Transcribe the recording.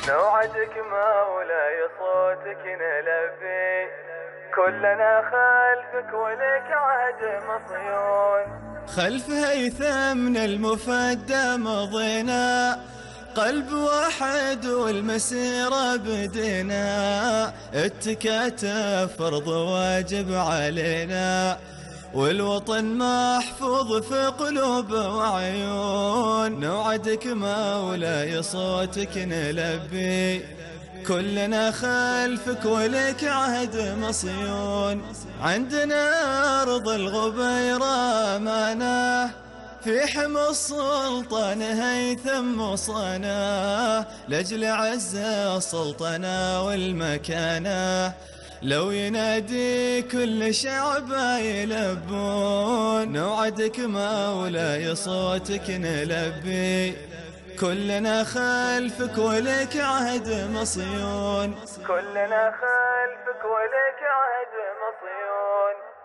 نوعدك مولاي صوتك نلبي، كلنا خلفك ولك عهد مصيون. خلف هيثمنا المفدى مضينا، قلب واحد والمسيرة بدينا، التكاتف فرض واجب علينا، والوطن محفوظ في قلوب وعيون. نوعدك مولاي صوتك نلبي، كلنا خلفك ولك عهد مصيون. عندنا أرض الغبيرة أمانة، في حمى السلطان هيثم وصانه، لأجل عز السلطنة والمكانة، لو ينادي كل شعبه يلبون. نوعدك مولاي صوتك نلبي، كلنا خلفك ولك عهد مصيون. كلنا خلفك ولك عهد مصيون.